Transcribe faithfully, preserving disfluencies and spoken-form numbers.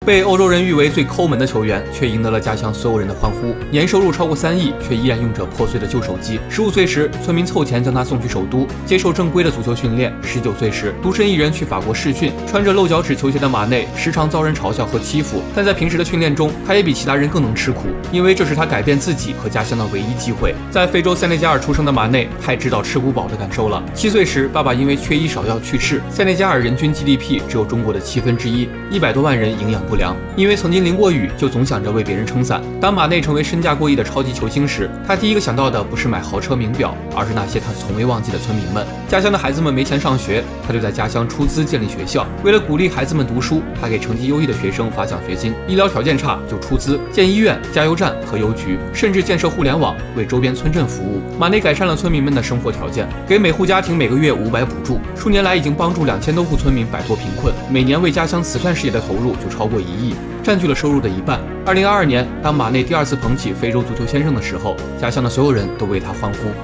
被欧洲人誉为最抠门的球员，却赢得了家乡所有人的欢呼。年收入超过三亿，却依然用着破碎的旧手机。十五岁时，村民凑钱将他送去首都，接受正规的足球训练。十九岁时，独身一人去法国试训，穿着露脚趾球鞋的马内时常遭人嘲笑和欺负，但在平时的训练中，他也比其他人更能吃苦，因为这是他改变自己和家乡的唯一机会。在非洲塞内加尔出生的马内太知道吃不饱的感受了。七岁时，爸爸因为缺医少药去世。塞内加尔人均 G D P 只有中国的七分之一，一百多万人营养不良。因为曾经淋过雨，就总想着为别人撑伞。当马内成为身价过亿的超级球星时，他第一个想到的不是买豪车名表，而是那些他从未忘记的村民们。家乡的孩子们没钱上学，他就在家乡出资建立学校。为了鼓励孩子们读书，他给成绩优异的学生发奖学金。医疗条件差就出资建医院、加油站和邮局，甚至建设互联网，为周边村镇服务。马内改善了村民们的生活条件，给每户家庭每个月五百补助，数年来已经帮助两千多户村民摆脱贫困，每年为家乡慈善事业的投入就超过一亿，占据了收入的一半。二零二二年，当马内第二次捧起非洲足球先生的时候，家乡的所有人都为他欢呼。